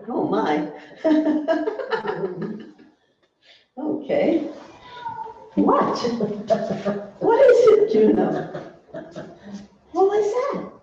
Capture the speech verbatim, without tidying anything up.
Oh, my. Okay. What? What is it, Juno? What was that?